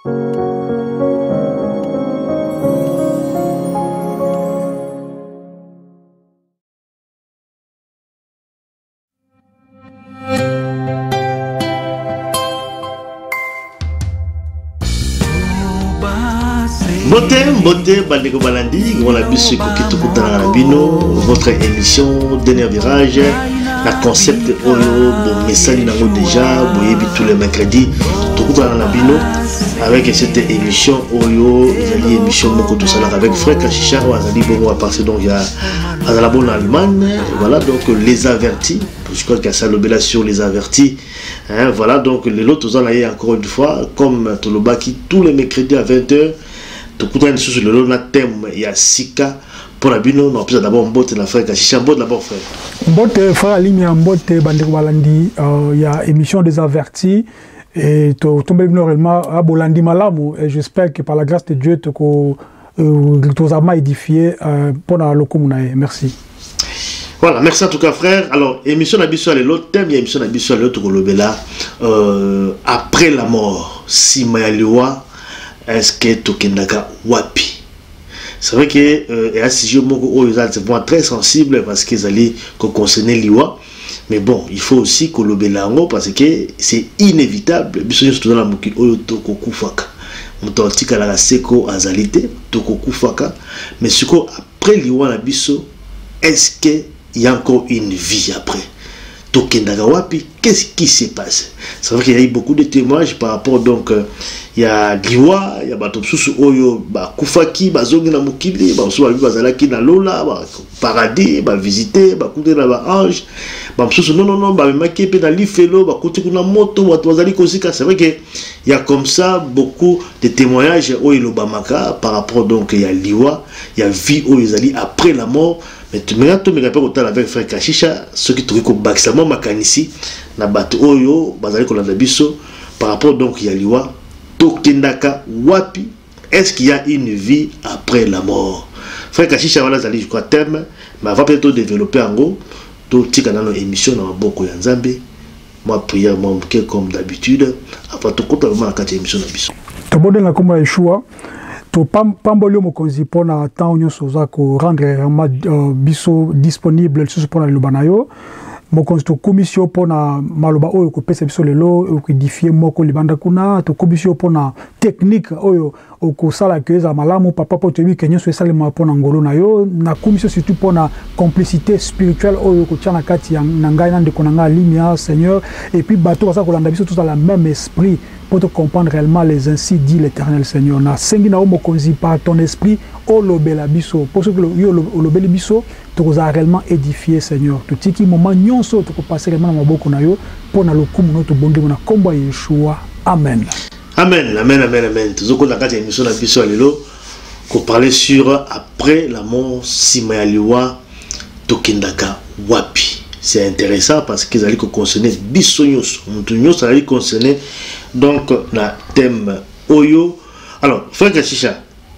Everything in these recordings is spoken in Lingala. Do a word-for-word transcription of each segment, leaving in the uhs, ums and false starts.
Beauté, beauté, Bandeko Balandi, on a bis votre émission Dernier Virage, la concept Oyo, bon message nango déjà, boyebi tous les mercredis, tout dans la bino avec cette émission Oyo, il y a émission Moko tout ça avec Frère Kashisha, Azali Bongo à passer donc il y a Azalabo en Allemagne, voilà donc les avertis, je crois qu'il y a ça le sur les avertis, hein, voilà donc les autres vous en avez encore une fois, comme Tolobaki tous les mercredis à vingt heures. Tout le long thème il y a Sika pour la bino non plus d'abord mbote na frère Kashisha mbote d'abord frère mbote frère Alimia mbote Bandeko Balandi il y a émission des avertis et to tomber normalement à Bolandi Malamu et j'espère que par la grâce de Dieu te ko tous ama édifié pour la locomunae merci. Voilà, merci en tout cas frère. Alors émission d'Abisso l'autre thème il y a émission d'Abisso l'autre kolobela euh après la mort si Mayaliwa est-ce que Tokendaka wapi? C'est vrai que euh, et à ce sujet c'est vraiment très sensible parce qu'ils allaient concerner l'Iwa, mais bon il faut aussi que le belango parce que c'est inévitable. Biso surtout dans la moki oyo toko kufaka. Mutantika la seko azalité toko kufaka, mais ce que après l'Iwa na biso est-ce que il y a encore une vie après? Tokendaka wapi? Qu'est-ce qui se passe? C'est vrai qu'il y a eu beaucoup de témoignages par rapport donc euh, il y a Liwa, il y a Batopsusu Oyo, ba Kufaki, ba Zongi na Mukili, ba Msuwa Bazalaki na Lola, ba Paradis, ba visiter, ba Koute na ba Ange, ba Msusu non non non, ba Makepe na Lifelo, ba Koute na Moto, ba Twazali Kosika. C'est vrai qu'il y a comme ça beaucoup de témoignages Oyo Lobamaka par rapport donc il y a Liwa, il y a vie Oyo Zali après la mort. Mais tu me rappelles, tu me rappelles autant avec frère Kashisha, ceux qui trouvent que Baxamo Makanisi, na Bato Oyo, Bazali Koladabiso, par rapport donc il y a Liwa. Tokendaka wapi? Est-ce qu'il y a une vie après la mort? Frère Kashisha voilà zali je crois thème mais avant peut-être développer en gros tout tika dans nos émissions dans beaucoup ya Nzambe moi prière moi comme d'habitude avant tout compte vraiment la quatre émission d'ambition to bodenga comme Yeshua to pam pambolio mokonzi pona temps nyonso za ko rendre biso disponible sur pona lubanayo mokonzi to commission pona maloba oyo ko pesa biso lelo ko édifier moko libanda kuna to commission pona technique oyo ko sala que za malamu papa po to bi kenyo so sala ma pona ngolo na yo na commission surtout pona complicité spirituelle oyo ko tchana kati ya ngai na ndeko na limia Seigneur et puis bateau ça ko landa biso tous dans le même esprit pour te comprendre réellement les ainsi dit l'Éternel Seigneur na sengi na mokonzi par ton esprit o lobela biso pour ce que yo lobeli biso to ko réellement édifier Seigneur tout qui moment nyonso to ko passer réellement na maboko na yo pour na lokumu no to bongi na komba Yeshua amen. Amen, amen, amen, amen. Toujours qu'on a quatre émissions d'Abisso à l'élo, qu'on parlait sur après la mort, Simayaliwa, Tokendaka, Wapi. C'est intéressant parce qu'ils allaient concerner Bissonyos. Moutonyos allaient concerner donc le thème Oyo. Alors, frère Kashisha,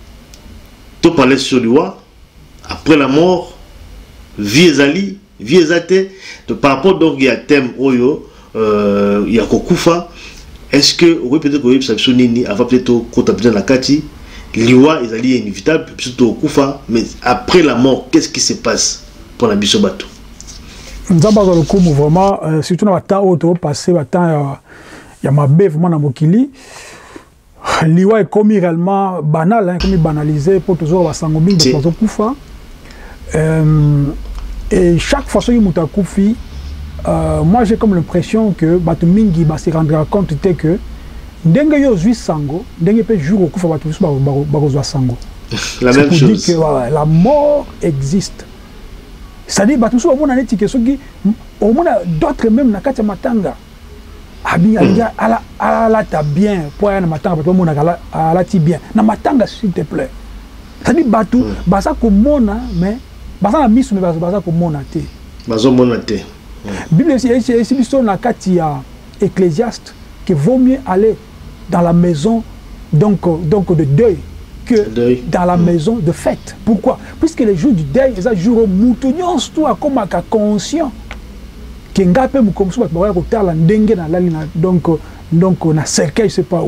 tu parlais sur Liwa, après la mort, Viezali, Viezate, par rapport donc il y a thème Oyo, euh, il y a Kokufa. Est-ce que oui peut-être que oui ça sonini avant peut-être quand on la kati liwa ils allaient inévitable surtout au kufa mais après la mort qu'est-ce qui se passe pour la biso bato nzamba za lokumu vraiment surtout na temps auto passé ba temps ya mabe vraiment na mokili liwa est comme réellement banal hein comme banalisé pour toujours basango mingi pour kufa et chaque fois que muta kufi Euh, moi j'ai comme l'impression que Batu Mingi va se rendre compte que Ndenge yo zui sango, Ndenge peut jour au coup faut Batu Barozo sango. La même chose. Dire que ouais, la mort existe. C'est-à-dire Batu so au neti que soki au monde d'autres même na kati matanga. Abi alia ala ala ta bien pour na matanga Batu monde ala ala ti bien. Na matanga s'il te plaît. C'est-à-dire Batu basa ko mona mais basa na misu mais basa ko mona te. Bazo mona te. Bible ici ici biso na kati ya Ecclésiaste que vaut mieux aller dans la maison donc donc de deuil que deuil. Dans la mmh. maison de fête. Pourquoi? Puisque les jours du deuil les jours où moutonnions tout à comme à conscient que ngape mu comme ça ba ko tala ndenge na lali na donc donc na cercueil je sais pas où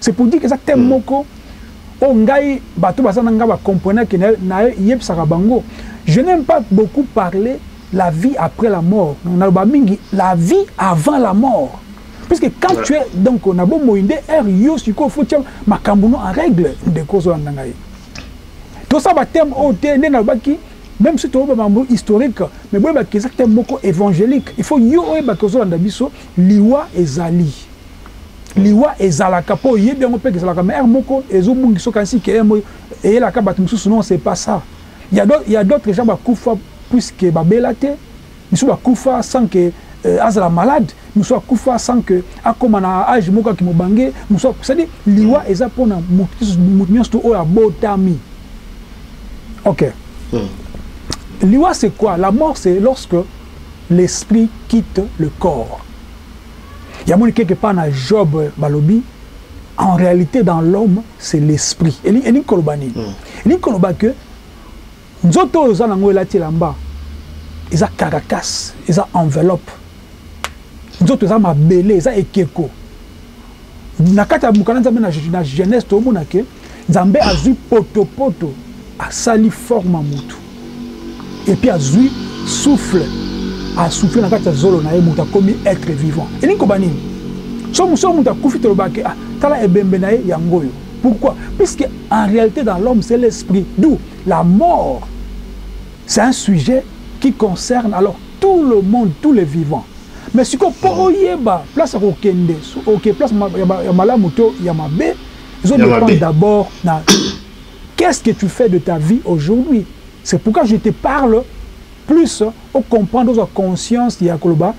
C'est pour dire que ça thème moko o ngai bato basana nga ba comprendre que na yeb sarabango. Je n'aime pas beaucoup parler la vie après la mort. On a la vie avant la mort. Puisque quand ouais. tu es donc on a beau moinde er yo siko faut tiens makambuno en règle de cause en ngai. Tout ça ba thème o te na baki même si tu as un historique, mais bon, c'est exactement évangélique. Il faut yo ba cause en dabiso liwa ezali. Liwa ezalaka po yebe on peut que ezalaka mais er moko ezobungi sokansi ke et la kabat mususu non c'est pas ça. Il y a d'autres il y a d'autres gens ba kufa puisque ba belate, ils sont ba kufa sans que azala malade, nous sommes kufa sans que akomana âge moka ki mobange, nous sommes c'est-à-dire liwa eza pona mutu to o ya botami. OK. Liwa c'est quoi? La mort c'est lorsque l'esprit quitte le corps. Il y a mon quelque part dans Job Balobi, en réalité dans l'homme c'est l'esprit. Et il y kolobani. Il y koloba que nzoto oza nango elati lamba. Ils a caracasse, ils a enveloppe. Nzoto oza mabele, ils a ekeko. Nakata mukana nzambe na jeunesse to mona ke nzambe azui poto poto asali forme mutu. Et puis azui souffle a soufflé dans la zolo na muta comme être vivant. Et ni kobani. So muso muta kufi to bake ah tala ebembe na yangoyo. Pourquoi? Puisque en réalité dans l'homme c'est l'esprit. D'où la mort. C'est un sujet qui concerne alors tout le monde, tous les vivants. Mais si qu'on peut yeba place au kende, OK place ya malamuto ya mabe, ils ont dépend d'abord na qu'est-ce que tu fais de ta vie aujourd'hui? C'est pourquoi je te parle plus au comprendre notre conscience Yakoloba.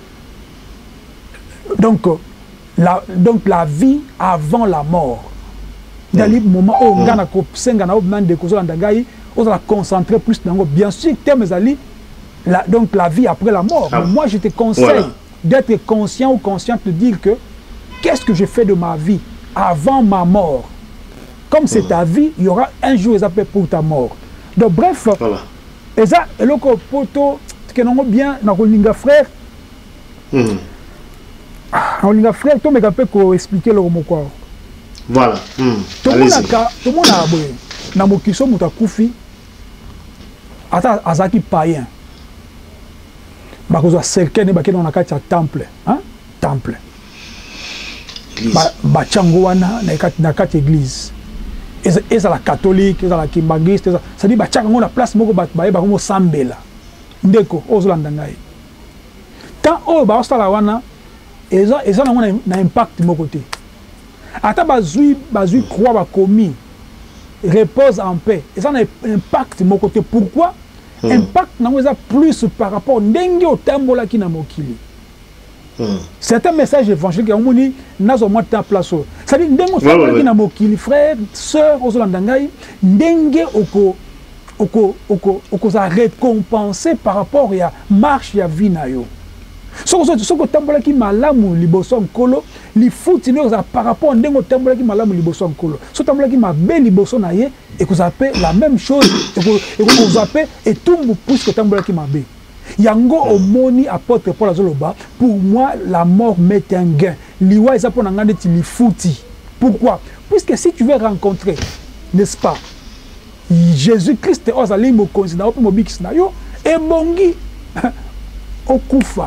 Donc la donc la vie avant la mort. Dans les moments où on a senga na obman de kozo ndangai, on va concentrer plus dans bien sûr thème ali la donc la vie après la mort. Ah. Moi je te conseille voilà. d'être conscient ou consciente de dire que qu'est-ce que je fais de ma vie avant ma mort. Comme c'est ta vie, il y aura un jour ils appellent pour ta mort. Donc bref, voilà. Et ça, et le poto que nous bien dans le frère. Hmm. On linga frère, toi mais capable ko expliquer le mot quoi. Voilà. Hmm. Tout le monde a tout le monde a abonné. Na mokiso muta kufi. Ata azaki païen. Ba ko zo cercle ne ba ke na kati ya temple, hein? Temple. Ba ba chango wana na kati na kati église. Eza la catholique, eza la kimbangiste, ça dit ba tchaka ngona place moko ba ba ko sambela. Ndeko ozolanda ngai. Tant o ba ostala wana eza eza na na impact moko te. Ata bazui bazui croix ba commis repose en paix. Eza na impact moko te. Pourquoi? Hmm. Impact na eza plus par rapport ndenge o tambola ki na mokili. Hmm. C'est un message évangélique on moni nazo mo ta place. Ça dit ndenge o tambola ki na mokili frère, sœur ozolanda ngai ndenge oko oko oko oko za récompenser par rapport ya marche ya vie na yo. Soko soko tambola ki malamu liboso nkolo li futi no za par rapport ndenge tambola ki malamu liboso nkolo. So tambola ki mabe liboso na ye et que ça fait la même chose et que vous zappez et tout puisque tambola ki mabe. Yango omoni apôtre Paul azoloba pour moi la mort met un gain. Liwa isa pona ngande ti li futi. Pourquoi? Puisque si tu veux rencontrer, n'est-ce pas, Jésus-Christ ozali mo konzina opo mobikis na yo e bongi okufa.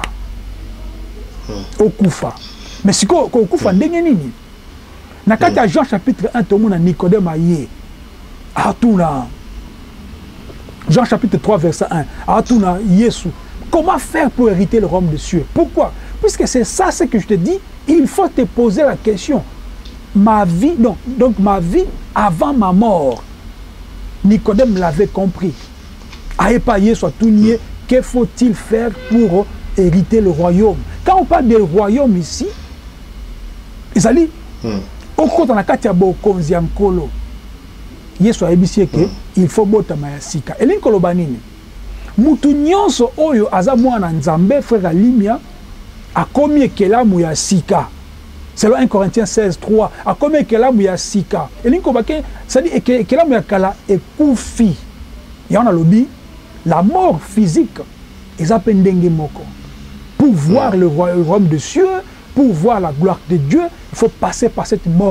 Okufa. Mais si ko okufa ndenge nini? Na kati ya Jean chapitre un to mona Nicodème aye. Atuna. Jean chapitre trois verset un. Atuna Yesu. Comment faire pour hériter le royaume des cieux? Pourquoi? Puisque c'est ça ce que je te dis, il faut te poser la question. Ma vie, non, donc ma vie avant ma mort. Nicodème l'avait compris. Aïe pas Yesu tout nier, que faut-il faire pour hériter le royaume? Quand on parle du royaume ici, ils allaient au côté de la Katiabo Konziankolo. Yesu a ébissié que il faut botter ma sika. Et l'inkolo banini. Mutu nyonso oyo azamwa na nzambe frère Limia a commis kelamu ya sika. Selon un Corinthiens seize trois, a commis kelamu ya sika. Et l'inkolo bake, ça dit que kelamu ya kala est koufi. Et on a lobby la mort physique. Ils appellent dengue moko. Pour voir le royaume des cieux, pour voir la gloire de Dieu, il faut passer par cette mort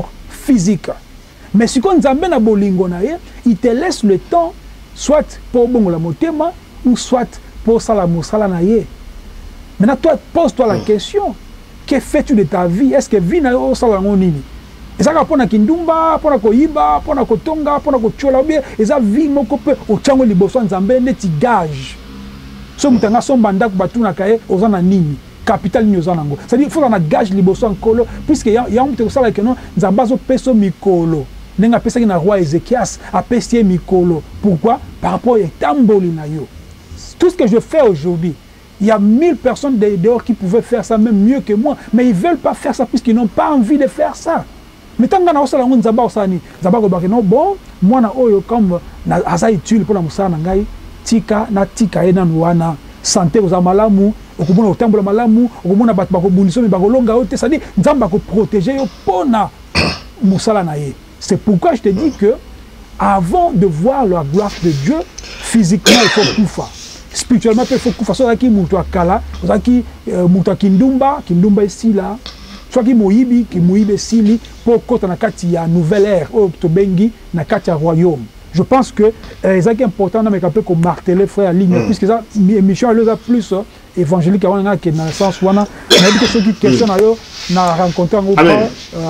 physique. Mais si on Nzambe na bolingo na ye, il te laisse le temps, soit pour bon la motema, ou soit pour ça la moussala na ye. Maintenant, toi, pose-toi la question. Que fais-tu de ta vie? Est-ce que vie na yo sala ngonini? Ezaka pona kindumba, pona koyiba, pona kotonga, pona kochola bien, eza vie moko pe ochango liboso Nzambe neti gage. So mutanga somba ndako batuna kaye ozana nini? Capital ni ozana ngo. C'est-à-dire il faut na gage liboso nkolo puisque ya ya mute kosala ke non Nzamba zo peso mikolo. Nenga pesa ki na roi Ézéchias a pesé mikolo. Pourquoi? Par rapport à tamboli na yo. Tout ce que je fais aujourd'hui, il y a mille personnes dehors qui pouvaient faire ça même mieux que moi, mais ils ne veulent pas faire ça puisqu'ils n'ont pas envie de faire ça. Mais tant que nous avons Nzamba osani, Nzamba ko bakeno bon, moi na oyo comme na asa utile pour la musana ngai, tika na tika ena wana santé aux malamu, okumona otambola malamu, okumona bat bako buniso me bako longa ote, ça dit Nzamba ko protéger yo pona musala na ye. C'est pourquoi je te dis que avant de voir la gloire de Dieu, physiquement il faut koufa. Spirituellement il faut koufa. Soit qui mutu akala, soit qui mutu kindumba, kindumba ici là. Soit qui moyibi, qui moyibi sili pour côté na kati ya nouvelle ère au tobengi na kati ya royaume. Je pense que c'est euh, important mais qu'on peut comme marteler frère ligne mm. puisque ça émission elle a plus euh, évangélique avant que dans le sens où on a dit que qui question na yo na rencontré en euh,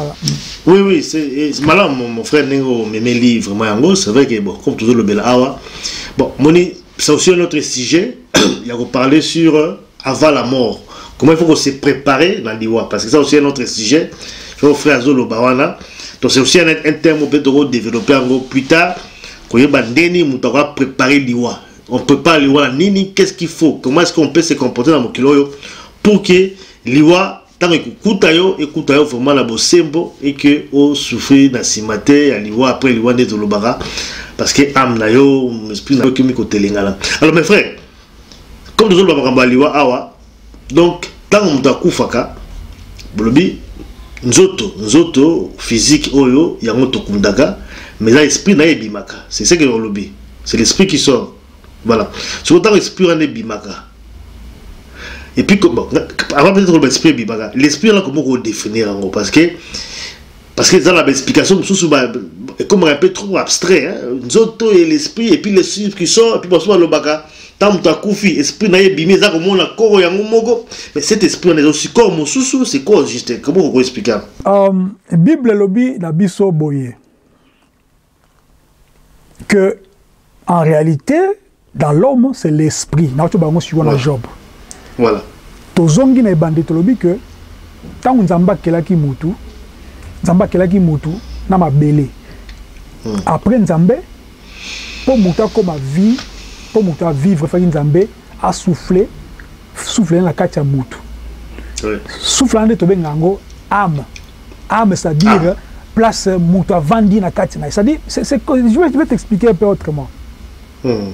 oui oui c'est malin mon, mon frère Nengo mes livres moi c'est vrai que bon comme toujours le bel awa bon moni c'est aussi un autre sujet il y a parler sur euh, avant la mort. Comment il faut qu'on se prépare dans l'Iwa? Parce que ça aussi un autre sujet. Je vais offrir à Zolo Bawana. Donc c'est aussi un, un terme qu'on peut développer plus tard. Quand il y a des gens qui ont préparé l'Iwa. On prépare l'Iwa. Nini, qu'est-ce qu'il faut? Comment est-ce qu'on peut se comporter dans le kilo pour que l'Iwa, tant que Koutayo, et Koutayo vraiment la bosembo et que on souffre dans Simate, à l'Iwa, après l'Iwa de Zolobara. Parce que âme na yo, esprit na yo, qui m'y côté l'ingala. Alors mes frères, comme nous avons parlé l'Iwa, awa. Donc, tant que nous avons fait nzoto, nzoto, physique, oyo, il y a un kundaka, mais l'esprit n'a pas bimaka. C'est ce que nous avons. C'est l'esprit qui sort. Voilà. Sur le l'esprit n'a pas bimaka. Et puis, bon, avant peut-être l'esprit bimaka, l'esprit là, comment on définir en gros? Parce que, parce que dans l'explication, c'est comme un peu trop abstrait. Hein? Nzoto et l'esprit, et puis l'esprit qui sort, et puis bonsoir le baka. Tant que tu esprit n'a bimé ça comme on a corps et mogo mais cet esprit on est aussi corps mon sous c'est quoi juste comment on peut expliquer um, Bible lobby la biso boye que en réalité dans l'homme c'est l'esprit na tu bango sur la Job voilà to zongi na bandit lobby que tant Nzamba kelaki mutu Nzamba kelaki mutu na mabele hmm. Après Nzambe pour muta comme vie pour mutu vivre fa Nzambe a souffler souffler na kati ya mutu oui. Souffler nde to bengango âme âme c'est à dire ah. Place mutu vandi na kati na c'est à dire c'est je vais, je vais t'expliquer un peu autrement hmm.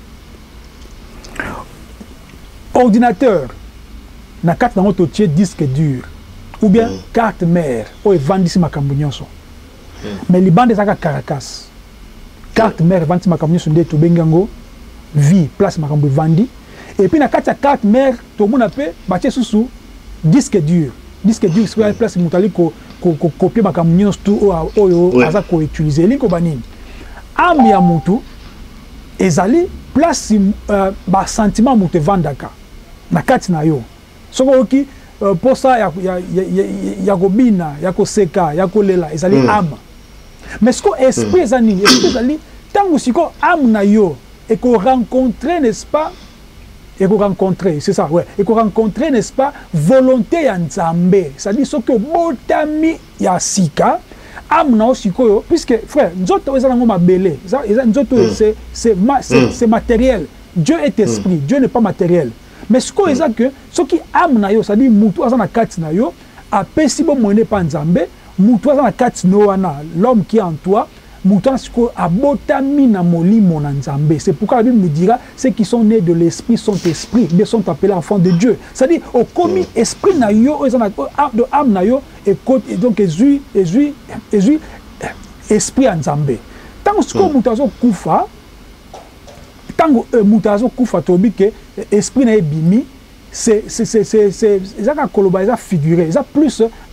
Ordinateur na kati na to tie disque dur ou bien hmm. Carte mère o vandi si makambo nyonso hmm. Mais libande zaka caracas carte hmm. mère vandi makambo nyonso nde to bengango vie place makambo vandi et puis na kati ya carte mère to mona pe batie susu disque dur disque dur c'est place mutali ko ko copier makambo nyonso tout oyo aza ko utiliser liko banini âme ya mutu ezali place uh, ba sentiment mutu vandaka na kati na yo soko oki uh, posa ya ya ya, ya kobina ya koseka ya kolela ezali mm. âme mais siko esprit mm. ezali esprit ezali tango siko âme na yo et qu'on rencontrer, n'est-ce pas? Et qu'on rencontrer, c'est ça, ouais. Et qu'on rencontrer, n'est-ce pas? Volonté en Nzambe. C'est-à-dire ce que botami ya sika, amna aussi koyo, puisque frère, nzoto ezango mabele. Nzoto c'est c'est c'est matériel. Dieu est esprit, Dieu n'est pas matériel. Mais ce que c'est que ce qui amna yo, c'est-à-dire mutu azana kati na yo, a pesibo moine pa Nzambe, mutu azana kati no wana, l'homme qui est en toi. C'est pourquoi la Bible nous dira ceux qui sont nés de l'esprit sont esprits, mais sont appelés enfants de Dieu. C'est-à-dire, au commis esprit na yo, de âme na yo, et donc ezui, ezui, ezui, esprit en Nzambe. Tant que mutazo kufa, tant que mutazo kufa tobi que esprit na bimi, c'est c'est c'est c'est c'est ça koloba ça figuré, ça plus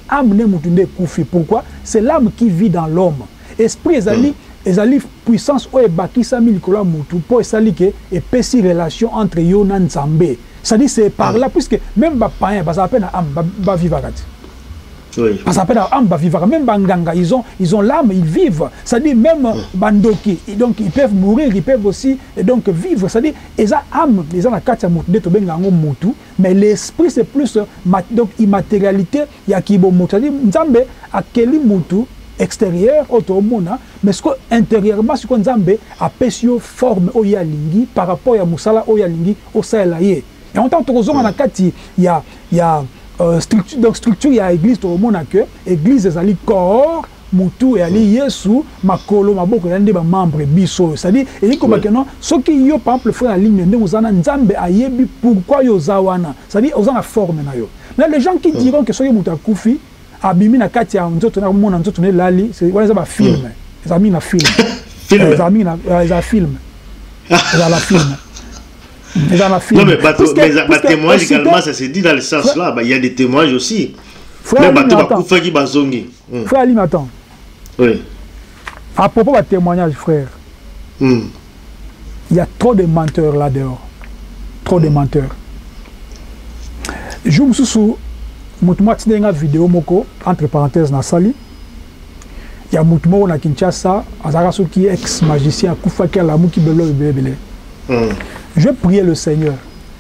âme ne mutunde koufi. Pourquoi? C'est l'âme qui vit dans l'homme. Esprit ezali ezali puissance o ebakisa milikola mutu pour esali ke epesi relation entre yo na Nzambe. C'est-à-dire c'est par là puisque même ba païen ba appelle âme ba vivakati. Oui. Parce que âme ba vivre même banganga ils ont ils ont l'âme ils vivent. C'est-à-dire même bandoki donc ils peuvent mourir ils peuvent aussi et donc vivre. C'est-à-dire ils ont âme ils ont la carte mutu de to benga ngo mutu mais l'esprit c'est plus donc immatérialité ya kibo mutu. C'est-à-dire Nzambe akeli mutu extérieur automona mais ce que intérieurement ce que Nzambe apesio forme o ya lingi par rapport ya musala o ya lingi o sala ye. Et en tant que raison na kati il y a il y a Euh, structure, donc structure il y a église tout le monde a que église ezali corps mutu et ali yesu makolo maboko ya ndeba membre biso c'est-à-dire et comme que non ce qui yo par exemple frère ligne ndé ozana nzambe ayebi pourquoi yo zawana c'est-à-dire ozana forme na yo mais les gens qui diront que soki mutu akufi abimi na kati ya nzoto na mona nzoto ne lali c'est voilà ça ba film les amis na film les amis na les film les la film. Non, mais les témoignages également, ça se dit dans le sens là. Il y a des témoignages aussi. Frère Alim, attends. Oui. À propos de témoignage, frère, il y a trop de menteurs là dehors. Trop de menteurs. Je me suis dit, je une vidéo entre parenthèses dans Sali. Il y a Moutmo na Kinshasa, Azaraso qui est ex-magicien, Koufaki Alamou qui belo et bébé. Je priais le Seigneur.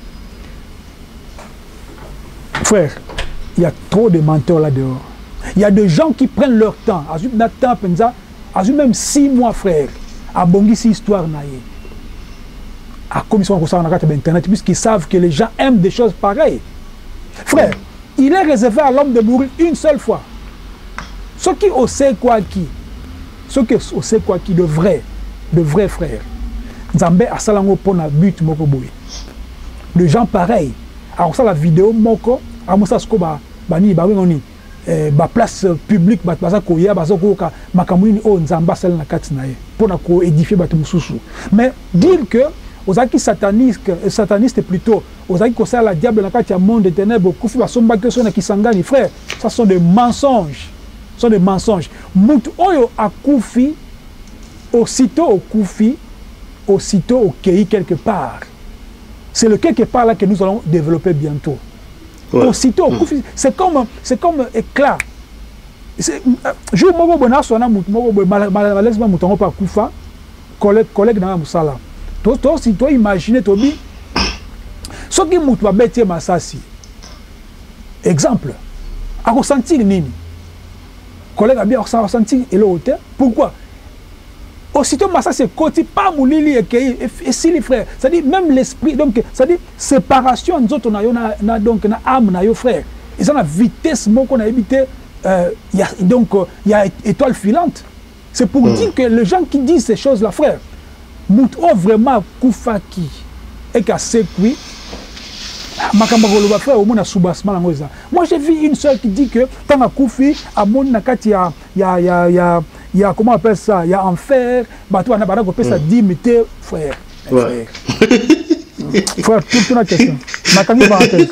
Frère, il y a trop de menteurs là-dehors. Il y a des gens qui prennent leur temps. Azum Nathan Penza, Azum même six mois, frère, à bongi cette histoire naïe. À commission de Internet, puisqu'ils savent que les gens aiment des choses pareilles. Frère, il est réservé à l'homme de mourir une seule fois. Ceux qui osent quoi qui, ceux qui osent quoi qui, de vrai, de vrais frères. Nzambe a salango pona but moko boy. De gens pareils. Alors ça la vidéo moko, a mosa sko ba bani ba ngoni eh ba place publique ba baza ko ya baza ko ka makamuni o nzamba sel na kati na ye pona ko édifier bato mususu. Mais dire que aux aki sataniste sataniste plutôt aux aki ko ça la diable na kati ya monde des ténèbres kufi ba somba que so na kisangani frère, ça sont des mensonges. Ce sont des mensonges. Mutu oyo akufi aussitôt au kufi aussitôt au K I quelque part. C'est le quelque part là que nous allons développer bientôt. Ouais. Aussitôt au Koufi, c'est comme c'est comme éclat. Je me bonheur sur un mot malheureusement mouton pas Koufa collègue collègue dans la musala. Toi toi si toi imaginer Tobi ce qui mouton va bêter Massassi. Exemple. À ressentir nini. Collègue a bien ressenti et l'autre. Pourquoi? Aussitôt, ça c'est côté pas moulili et si les frères, c'est-à-dire même l'esprit, donc c'est-à-dire séparation, nous autres on a donc na âme na yo frère. Ils ont la vitesse mon qu'on a évité, il y a donc il y a étoile filante. C'est pour mm. dire que les gens qui disent ces choses-là, frère, nous ont vraiment koufaki et qu'à sécui. Moi j'ai vu une seule qui dit que tant à Koufi, à mon nakati ya ya ya ya il y a comment on appelle ça, il y a enfer, bah toi on a pas appelle ça dimité frère. Ouais. Frère, toute la question. Ma camille parenthèse.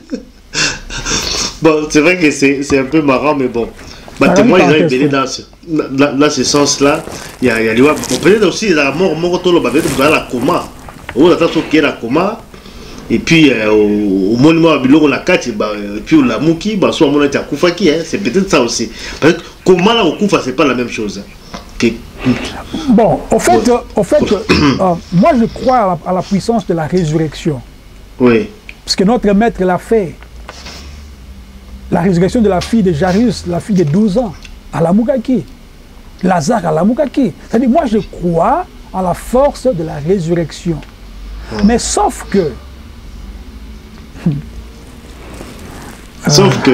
Bon, c'est vrai que c'est un peu marrant mais bon. Bah moi ils ont été dans ce dans, dans ce sens-là, il y a il y a les peut-être aussi la mort mort tout le bah peut-être dans la coma. On attend ce qui est la coma. Et puis euh, au, au monument à Biloro la carte, bah, et puis au Lamouki, bah, soit mon été à Koufaki, hein, c'est peut-être ça aussi. Parce que comment là au Koufa, c'est pas la même chose. Hein. Que... Bon, au fait, ouais. au fait euh, moi je crois à la, à la puissance de la résurrection. Oui. Parce que notre maître l'a fait. La résurrection de la fille de Jairus, la fille de douze ans, à la Moukaki. Lazare à la Moukaki. C'est-à-dire, moi je crois à la force de la résurrection. Hum. Mais sauf que Sauf que.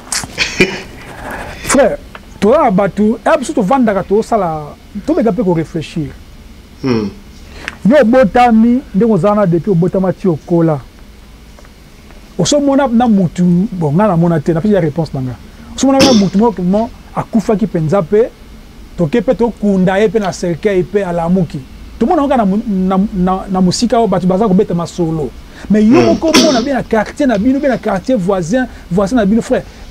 Frère, tu as battu, et surtout vendaka to sala, tu me gapé ko réfléchir. Hmm. Yo botami, ndeko zana depuis botama ti okola. Oso mona na mutu, bon ngana mona te na fi ya réponse nanga. Oso mona na mutu mo mo akufa ki penza pe, to kepe to kunda e pe na cercueil pe ala muki. Tout le monde a na na na musika o batu baza ko beta ma solo. Mais yo ko mona bien na quartier na bino bien na quartier voisin voisin na bino frère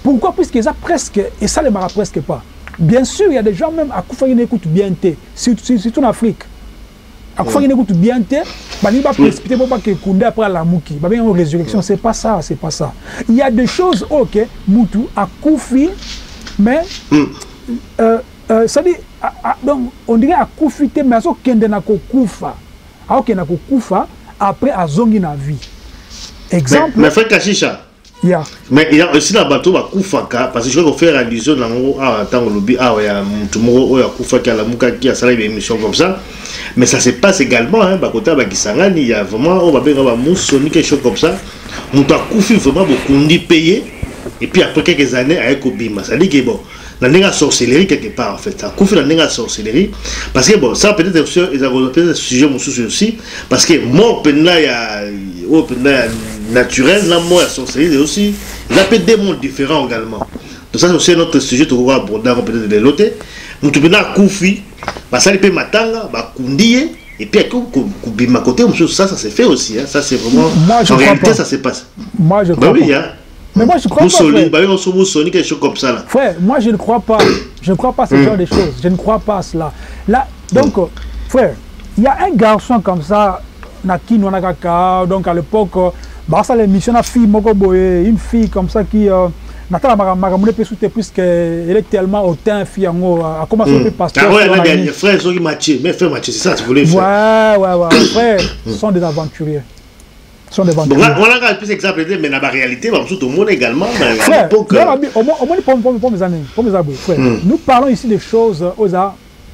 Pourquoi? Puisque ça presque, et ça ne marra presque pas. Bien sûr, il y a des gens même à Koufa qui n'écoutent bien, surtout en Afrique. À Koufa qui n'écoutent bien, il ne va pas précipiter pour pas que Koundé après la Mouki. Il va bien une résurrection. C'est pas ça, c'est pas ça. Il y a des choses, ok, Moutou, à Koufi, mais. Euh, euh, ça dit, à, à, donc, on dirait à Koufi, mais à ce qu'il y a Koufa. Alors qu'il y a Koufa, après à Zongi na vie. Exemple. Mais, mais frère Kachicha. Yeah. Mais il y a aussi la bateau à Koufaka, parce que je vais faire allusion dans le ah, attends, le lobby, ah, il y a Moutoumoro, il y a Koufaka, la Mouka qui a salé une émission comme ça. Mais ça se passe également, hein, Bakota Bakisangani, il y a vraiment, on va bien avoir Moussoni, quelque chose comme ça. Moutou a Koufi vraiment beaucoup de payé, et puis après quelques années, avec Obima. Ça dit que bon. Dans la sorcellerie quelque part en fait, ça couvre dans la sorcellerie parce que bon ça peut-être peut-être sujet mon souci aussi parce que mort là il y a oh naturel la mort la sorcellerie aussi il a peut-être des mondes différents également donc ça c'est aussi notre sujet tout va aborder peut-être de l'autre nous tout bien koufi bah ça il peut matanga bah kundié et puis à côté ça ça se fait aussi hein. Ça c'est vraiment moi, en réalité pas. Ça se passe moi je crois bah, oui, hein. Mais moi je crois Moussoli, pas. Bah, on se Moussoli, quelque chose comme ça là. Frère, moi je ne crois pas. Je ne crois pas à ce mm. genre de choses. Je ne crois pas à cela. Là, donc, mm. frère, il y a un garçon comme ça, Naki Nwanagaka, donc à l'époque, bah ça l'émission a fille Mokoboye, une fille comme ça qui Nathalie Maramone peut soutenir puisqu'elle est tellement hautain, fille en haut, a commencé à passer. Ah ouais, là, il y a frère Zogi Mathieu, mais frère Mathieu, c'est ça, tu voulais faire. Ouais, ouais, ouais, frère, sont des aventuriers. Sont des aventuriers. Donc là, on a un peu exemple, mais dans la réalité, tout le monde également. Frère, au moins, pour mes amis, pour mes abonnés, frère, nous parlons ici des choses aux arts.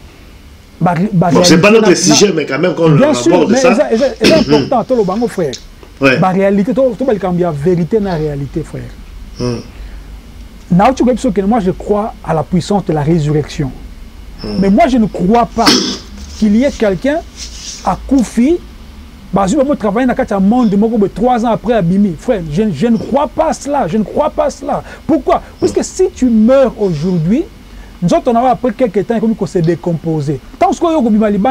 Bon, c'est pas notre sujet, mais quand même, quand on aborde ça. C'est important, tout le bango, frère. La réalité, tout le monde, il y a vérité dans la réalité, frère. Moi, je crois à la puissance de la résurrection. Mais moi, je ne crois pas qu'il y ait quelqu'un à Koufi. Bah, je vais travailler dans un monde de trois ans après Abimi. Frère, je, je ne crois pas à cela. Je ne crois pas à cela. Pourquoi? Parce que si tu meurs aujourd'hui, nous autres, on a après quelques temps, comme se décomposer. Tant que vous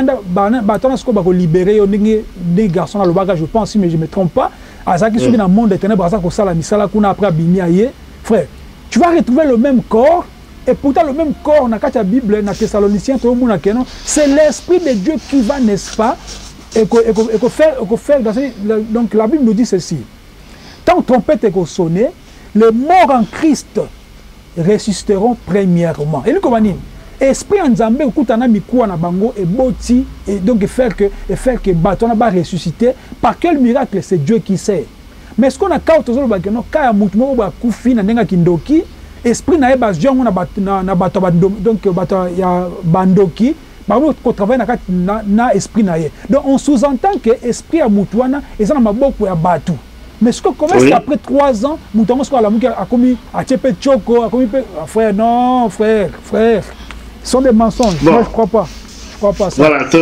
avez libéré des garçons dans le bagage, je pense, mais je ne me trompe pas, à ça qui sont dans le monde des ténèbres, à ça qu'on a après Abimi, frère, tu vas retrouver le même corps. Et pourtant, le même corps, dans la Bible, dans Thessaloniciens, c'est l'Esprit de Dieu qui va, n'est-ce pas? Et que faire, faire donc la Bible nous dit ceci. Tant trompette est sonnée, les morts en Christ ressusciteront premièrement. Et nous comment dire, esprit en Zambé, écoute, on a mis quoi na bango et boti et donc faire que et faire que bâton va ressusciter. Par quel miracle? C'est Dieu qui sait. Mais ce qu'on a quand on a no quand ya mutu mo ba kufi na nenga kindoki, esprit na eba jongo na na bato donc bato ya bandoki. Qu'on travaille dans l'esprit. Donc on sous-entend que l'esprit à Moutouana est dans ma boque à Batou. Mais ce qu'on commence oui. Après trois ans, Moutouana a commis à Tchépé Tchoko, a commis. Frère, non, frère, frère. Ce sont des mensonges. Bon. Moi, je ne crois pas. Je crois pas ça. Voilà,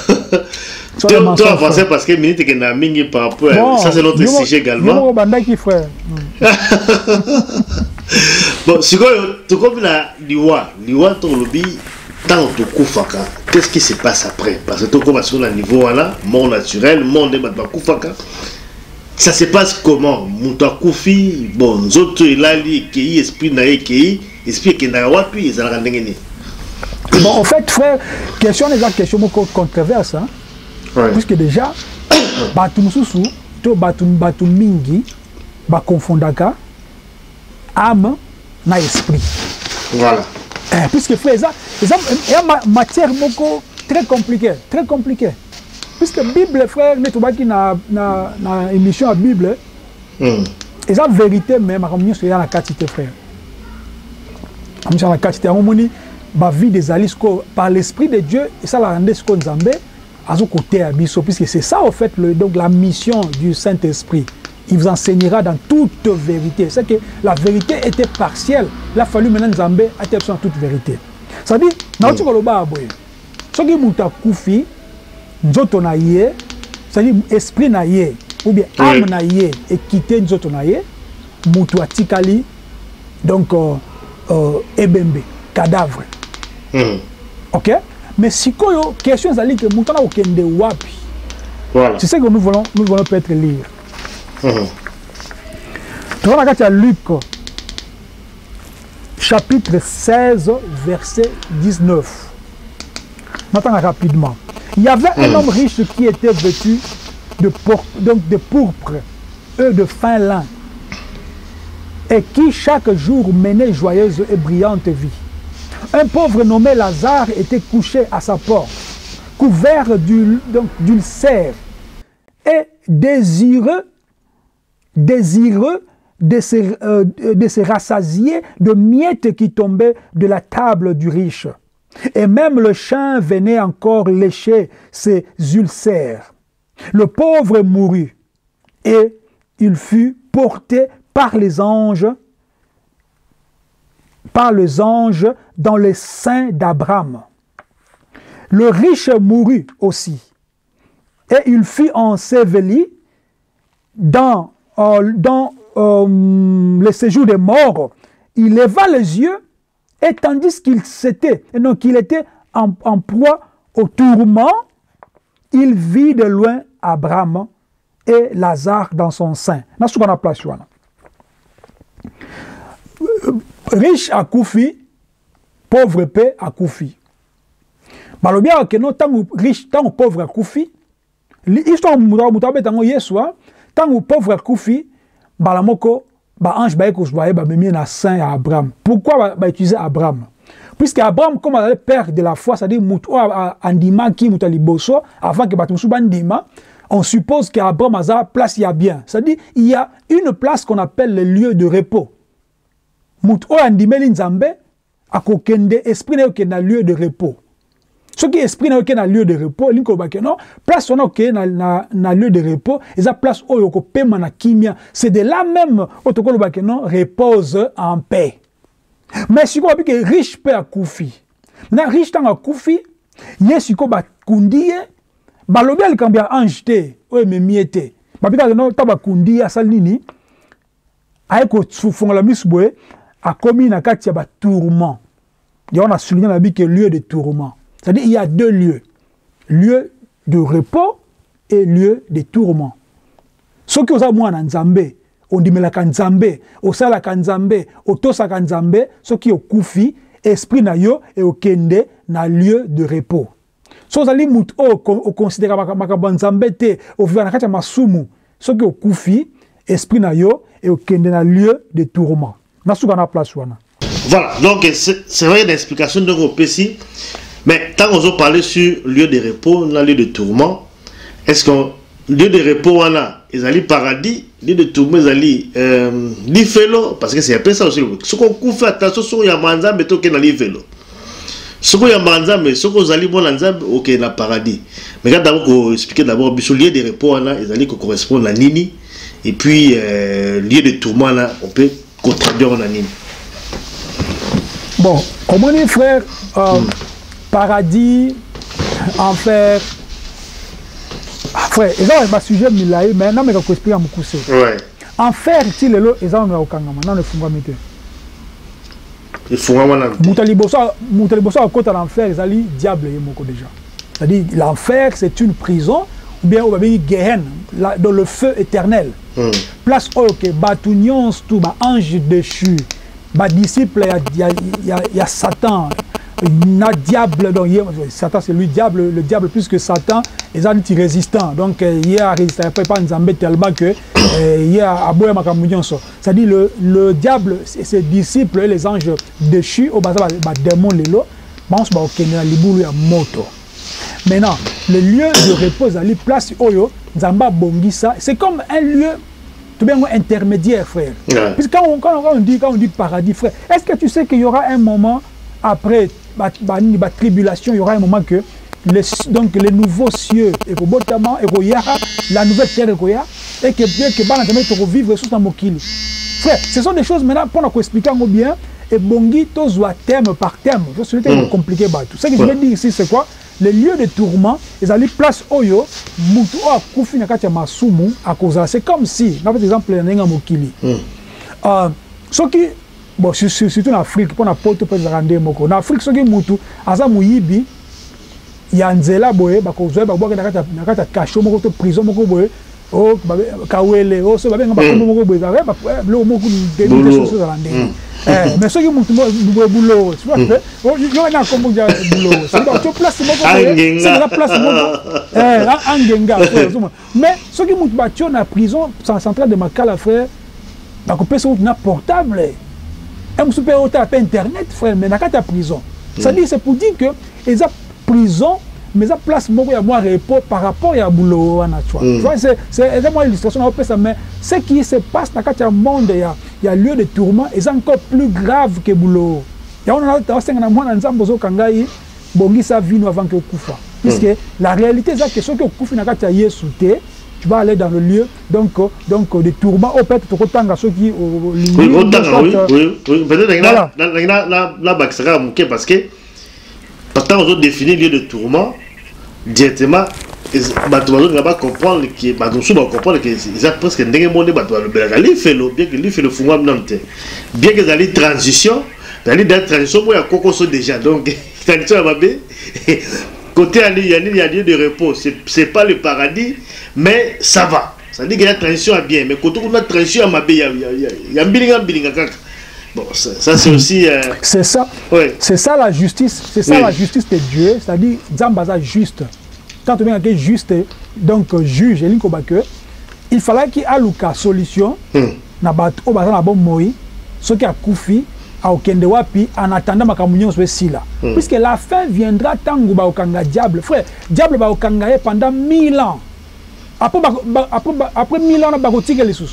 tu as avancé parce que minute que n'a mingi par rapport à bon, ça, c'est notre sujet également. Frère. Bon, si tu comme la Liwa, Liwa, ton lobby. Tant que Koufaka, qu'est-ce qui se passe après? Parce que tout comme sur le niveau là, mort naturel, monde de Koufaka, ça se passe comment? Mouta Koufi, bon, nous autres, il a dit qu'il esprit naïe, qu'il esprit qu'il n'a pas pu, ils ont regardé. Bon, en fait, frère, question déjà question beaucoup controverse, hein? Ouais. Puisque déjà, Batum Soussou, to Batum Batum Mingi, ba confondaka, âme, na esprit. Voilà. Eh, puisque frère, il y a une matière beaucoup très compliquée, très compliquée. Puisque la Bible, frère, nous sommes dans une émission à la Bible, il y a une vérité même, comme nous la quantité, frère. Comme nous la quantité, on dit la vie des alices par l'Esprit de Dieu, et ça la rendait ce qu'on Zambé, à ce côté, puisque c'est ça, en fait, le, donc, la mission du Saint-Esprit. Il vous enseignera dans toute vérité. C'est que la vérité était partielle. Il a fallu maintenant Zambé être dans toute vérité. Ça dit, dans ce que ce qui est koufi, nzoto na ye, c'est-à-dire esprit na ye, ou bien âme na ye, et quitter nzoto na ye, mutu atikali, donc euh, euh, ebembe, cadavre. Mm. Ok? Mais si koyo, question zali que mutu na okende wapi. Voilà. C'est ce que nous voulons, nous voulons peut-être lire. Tu vois, il y a Luc, chapitre seize, verset dix-neuf. Maintenant, rapidement. Il y avait un mmh. homme riche qui était vêtu de, por donc de pourpre et de fin lin, et qui chaque jour menait joyeuse et brillante vie. Un pauvre nommé Lazare était couché à sa porte, couvert d'ulcères et désireux, désireux de se, euh, de se rassasier de miettes qui tombaient de la table du riche. Et même le chien venait encore lécher ses ulcères. Le pauvre mourut et il fut porté par les anges, par les anges dans les seins d'Abraham. Le riche mourut aussi et il fut enseveli dans, euh, dans euh, le séjour des morts. Il leva les yeux et tandis qu'il s'était, donc qu'il était en, en proie au tourment, il vit de loin Abraham et Lazare dans son sein. C'est ce qu'on a placé là. Riche à Koufi, pauvre paix à Koufi. Mais le bien que non, tant riche, tant pauvre à Koufi, l'histoire mutabe tant yeswa, tant pauvre à Koufi, balamoko, ba ange ba eko joye ba memi na saint à Abraham. Pourquoi ba utiliser Abraham? Puisque Abraham, comme le père de la foi, c'est-à-dire muto andima qui mutaliboso, avant que batumsu bandima, on suppose qu'Abraham a sa place il y a bien. C'est-à-dire il y a une place qu'on appelle le lieu de repos. Muto andimeli nzambe akokende esprit na yoke na lieu de repos. Ce qui est esprit na yoke na lieu de repos, linko ba non, place on a na na na lieu de repos, et ça place o yoko pema na kimia, c'est de là même otokolo ba non repose en paix. Mais si on a que riche peut à Koufi. Na riche tant à Koufi, yesu ko ba kundie, ba lobel kambia anjete, o me miete. Ba bika no taba kundie asalini, aiko tsufonga la misboe a commis na kati ya ba tourment. Et on a souligné la vie que lieu de tourment. C'est-à-dire il y a deux lieux. Lieu de repos et lieu de tourment. Ce qui osa mwana nzambe, on dit la kanzambe, o sala kanzambe, o tosa kanzambe, ce qui au koufi, esprit na yo et au kende na lieu de repos. So zali mut o considéra makabanzambe te, o viva na kati ya masumu, ce qui au koufi, esprit na yo et au kende na lieu de tourment. Voilà, donc c'est vrai l'explication de groupe ici. Mais tant qu'on a parlé sur lieu de repos, on a lieu de tourment. Est-ce qu'on lieu de repos on a ils allaient paradis, lieu de tourment ils allaient euh, l'ifelo parce que c'est un peu ça aussi. Ce qu'on fait attention sur yamanza mais toke na l'ifelo. Ce qu'on yamanza mais ce qu'on allaient bon lanza ok na paradis. Mais quand d'abord qu'on expliquer d'abord sur lieu de repos on a ils allaient correspondre à nini et puis euh, lieu de tourment là on peut contradire en anime. Bon, comment on dit frère, euh, mm. paradis, enfer, frère, et ça c'est un sujet milaï, mais non mais qu'on explique à mon coup. Ouais. Enfer, si le lot, et ça on a aucun gamin, non le funga mité. Le funga mana. Moutalibosa, moutalibosa à côté de l'enfer, ils allaient diable et moko déjà. C'est-à-dire l'enfer c'est une prison ou bien on va dire Gehen, dans le feu éternel. Mm. Place où que batunions tout ba ange déchu, ba disciple il y a il y a il y a Satan, na diable donc Satan c'est lui diable le diable plus que Satan les anti résistants donc il y a résisté pas nzambe tellement que il y a aboya makamunyon so. C'est-à-dire le le diable ses disciples et les anges déchus au bas ba démon lelo pense ba okena libulu ya moto. Maintenant, le lieu de repos, la place Oyo, Nzamba Bongisa, c'est comme un lieu tout bien intermédiaire, frère. Ouais. Puisque quand on, quand, on dit, quand on dit paradis, frère, est-ce que tu sais qu'il y aura un moment, après la tribulation, il y aura un moment que les, donc, les nouveaux cieux, et la nouvelle terre, et que bien que Banatame vivre sous un mokili. Frère, ce sont des choses maintenant, pour nous expliquer bien, et Bongi, tozwa thème par thème. Je suis mm. compliqué. Ce que je veux dire ici, c'est quoi? Les lieux de tourment, ils allaient place Oyo, Moutou a Koufi Nakati Masumu, à cause c'est comme si, par exemple, il y a un Mokili. Ce qui, bon, surtout en Afrique, pour la porte pour rendre Moko. En Afrique, ce qui est Moutou, Aza Mouyibi, il y a un Nzela Boye, Bakozoe, Bakozoe, Nakata Kacho, Moko, prison, Moko Boye, oh kawele oh so babenga bakombo moko boye ka ba lo moko de de choses à l'andé eh mais ceux qui montent boulot tu vois oh yo na kombo ja boulot c'est pas tu place moko c'est la place moko eh angenga mais ceux qui montent battu na prison centrale de Makala frère ba ko pesa na portable un super hôtel à internet frère mais na ka ta prison ça dit c'est pour dire que ils a prison mais ça place beaucoup à moi repos par rapport à boulot na tu vois c'est c'est vraiment illustration on peut ça mais ce qui se passe dans le monde il y a il y a lieu de tourment et c'est encore plus grave que boulot il y a on a on a mwana nzambo zo kangai bongi sa vie avant que kufa puisque la réalité c'est que ce que kufi na kati ya Yesu te tu vas aller dans le lieu donc donc des tourments au peut-être tokotanga ceux qui oui oui oui peut-être là là là là baxera muke parce que pourtant on doit définir lieu de tourment directement bato bazo ngaba comprendre que bato so ba comprendre que ils a presque ndenge monde bato le belagali fait le bien que lui fait le fungwa mnamte bien que dali transition dali dans transition moi ya kokoso déjà donc transition ba bé côté ali il y a lieu de repos c'est c'est pas le paradis mais ça va ça dit que la transition est bien mais quand on a transition à ma bé il y a il y a mbilinga mbilinga kaka. Bon, ça, ça c'est aussi... Euh... C'est ça. Ouais. C'est ça la justice. C'est ça oui. La justice de Dieu. C'est-à-dire, Zambaza juste. Quand on vient juste, donc juge, il fallait qu'il y ait une solution. Na bat au bazar na bon moi, ce qui a koufi à okende wapi en attendant ma communion soit si là. Puisque la fin viendra tant que ba okanga diable. Frère, diable ba okanga pendant mille ans. Après après après mille ans na ba kotika les sous.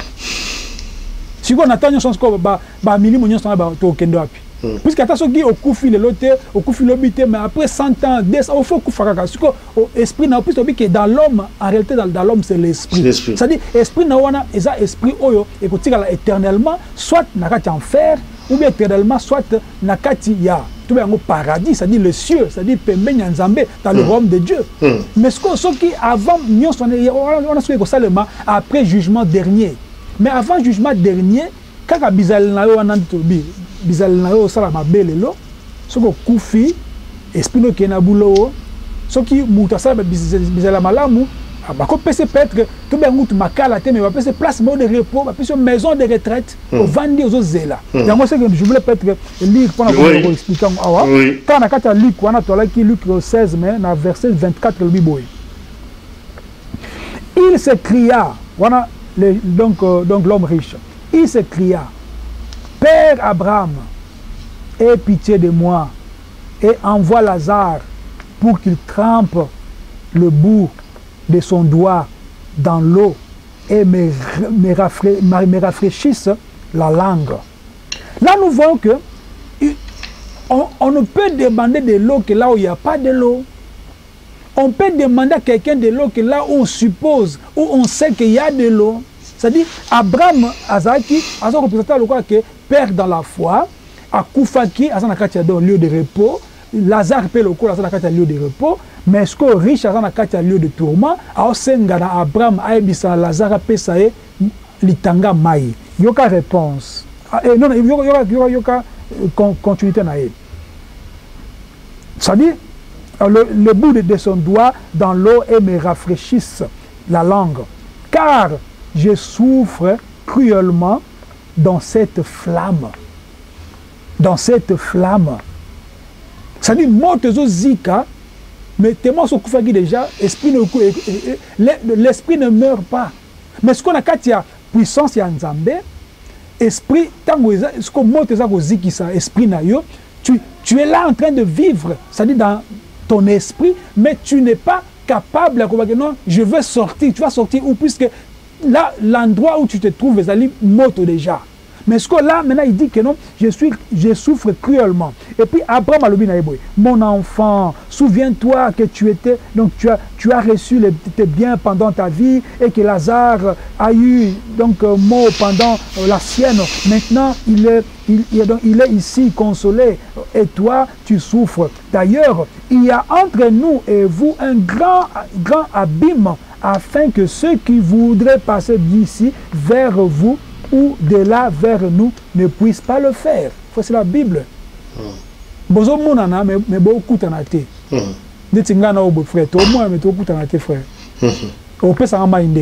Si on attend une chance que bah bah minimum on s'en va au kendo api puisque attention qui au coup fil l'autre au coup fil l'obité mais après cent ans des au faut coup faire parce que esprit n'a plus que dans l'homme en réalité dans, dans l'homme c'est l'esprit c'est à dire esprit na wana eza esprit oyo et que tika éternellement soit na kati enfer ou bien éternellement soit na kati ya tout bien au paradis c'est à dire le cieux c'est à dire pembe nzambe dans le royaume de Dieu mais ce que ceux qui avant on a ce que seulement après jugement dernier. Mais avant le jugement dernier, quand Bizal Nayo Anantobi, Bizal Nayo Salama Belelo, ce que Koufi, Espino Kenabulo, ce qui Moutassa Bizal Malamu, à ma copie c'est peut-être tout bien Mout Makala, mais va passer place de repos, va passer maison de retraite, au Vandi aux Zéla. Et moi, c'est que je voulais peut-être lire pour vous expliquer. Quand on a quatre Luc, on a tourné Luc seize, mais dans verset vingt-quatre, le Biboy. Il s'écria, voilà. Le, donc, euh, donc l'homme riche, il s'écria, Père Abraham, aie pitié de moi et envoie Lazare pour qu'il trempe le bout de son doigt dans l'eau et me, me, rafra me rafraîchisse la langue. Là, nous voyons que on, on ne peut demander de l'eau que là où il n'y a pas de l'eau. On peut demander à quelqu'un de l'eau que là où on suppose, où on sait qu'il y a de l'eau. C'est-à-dire, Abraham Azaki, a représenté le quoi que père dans la foi, à Koufaki, à un lieu de repos, Lazare peut le coup, à un lieu de repos, mais ce que riche, à un lieu de tourment, à Osengana, Abraham, Aïbissa, Lazare, Pesae, Litanga Maï. Il y a aucune réponse. Non, il y a aucune continuité. C'est-à-dire, Le, le bout de, de son doigt dans l'eau et me rafraîchisse la langue. Car je souffre cruellement dans cette flamme. Dans cette flamme. C'est-à-dire, moi, zika, mais tellement ce qu'on déjà, l'esprit ne meurt pas. Mais ce qu'on a quand il y a puissance, il y a Nzambe, esprit, tant que ce qu'on monte ziki, ça, esprit nayo, tu, tu es là en train de vivre, c'est-à-dire dans ton esprit, mais tu n'es pas capable de non, je veux sortir, tu vas sortir où, puisque là, l'endroit où tu te trouves, les alliés moto déjà. Mais ce que là, maintenant, il dit que non, je, suis, je souffre cruellement. Et puis, Abraham Alobi Naïboy, mon enfant, souviens-toi que tu étais, donc tu as, tu as reçu les, tes biens pendant ta vie et que Lazare a eu donc euh, mot pendant euh, la sienne. Maintenant, il est, il, il, est, donc, il est ici consolé et toi, tu souffres. D'ailleurs, il y a entre nous et vous un grand, grand abîme afin que ceux qui voudraient passer d'ici vers vous ou de là vers nous ne puissent pas le faire. C'est la Bible. Bozo monana mais mais beaucoup tanate. Dit ngana obo frère, to moi mais to kutanate frère. O pesa ngama indeni.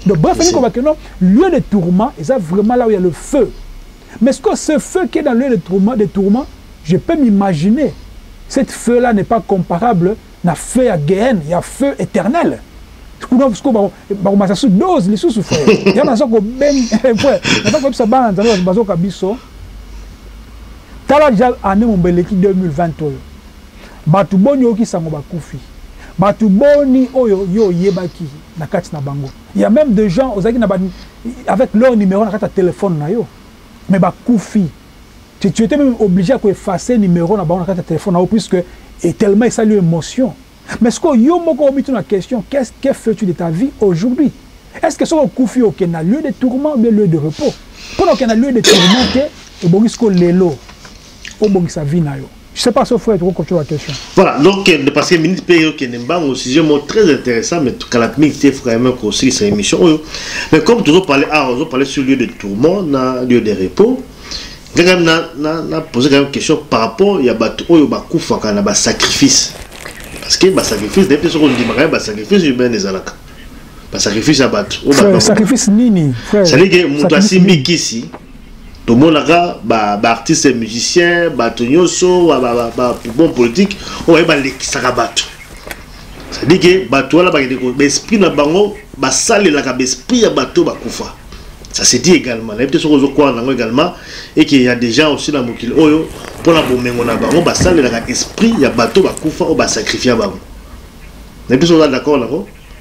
Donc, bref, lieu de tourment, c'est vraiment là où il y a le feu. Mais est-ce que ce feu qui est dans le lieu de tourment, de tourment, je peux m'imaginer, cette feu-là n'est pas comparable à feu à Géhenne, il y a feu éternel. Parce que on a une dose, les sous frère. Il y a un peu de frère. Il y a un peu de saban, il y a un peu de biso. Tala déjà année mon beleki deux mille vingt. Batu boni oki sango bakufi. Batu boni oyo yo yebaki na kati na bango. Il y a même des gens ozaki na avec leur numéro na kati téléphone na yo. Mais bakufi. Tu, tu étais même obligé à effacer le numéro na bango na kati téléphone na yo puisque et tellement ça lui émotion. Mais ce que yo moko omitu na question, qu'est-ce que fais-tu de ta vie aujourd'hui? Est-ce que so kufi au na lieu de tourment ou lieu de repos? Pour que na lieu de tourment et bon risque lelo au bon sa vie na yo. Je sais pas si frère tu continuer la question. Voilà, donc parce que minute période que nemba un sujet très intéressant mais tout la minute vraiment aussi cette émission. Mais comme toujours parler ah on parler sur lieu de tourment na lieu de repos. Quand na na na poser une question par rapport il y a bato oyo bakufa kana ba sacrifice. Parce que le sacrifice, depuis ce qu'on dit, le sacrifice humain est là. Le sacrifice à battre. Le sacrifice nini. C'est-à-dire que nous avons ici, tout le monde a des artistes et musiciens, des bons politiques, on va les battre. C'est-à-dire que bateau là, l'esprit n'a pas de salle là, l'esprit à bateau va koufa. Ça se dit également. Il y a des choses également et qu'il y a des gens aussi dans le monde pour la bombe on a on va saler l'esprit il y a bateau va koufa on va sacrifier à bango. Il y a des choses d'accord là.